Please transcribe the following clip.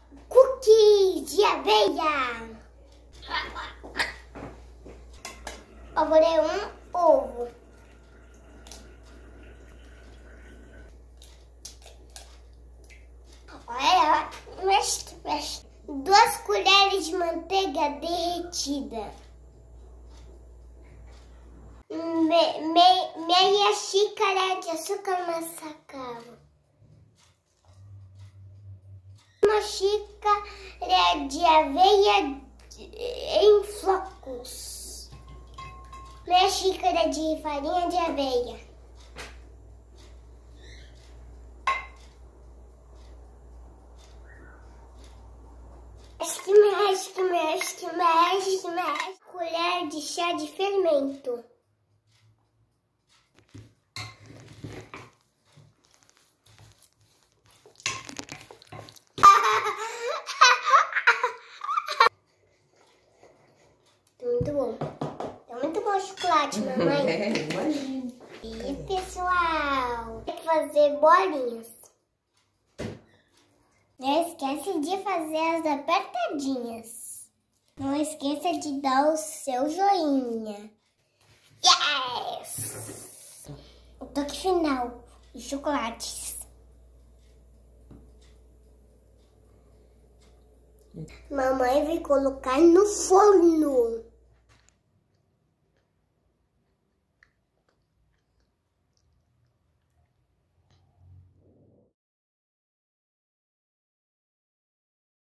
cookies de aveia. Favorei um ovo. Olha, mexe. 2 colheres de manteiga derretida. Meia xícara de açúcar mascavo. Uma xícara de aveia em flocos. Meia xícara de farinha de aveia. Mexe. Colher de chá de fermento. Muito bom. Tá muito bom o chocolate, mamãe. Imagina. E pessoal, tem que fazer bolinhas. Não esquece de fazer as apertadinhas. Não esqueça de dar o seu joinha. Yes! O toque final de chocolates. Mamãe vai colocar no forno.